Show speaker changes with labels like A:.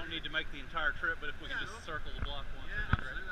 A: don't need to make the entire trip, but if we can just circle the block once, that'd be great.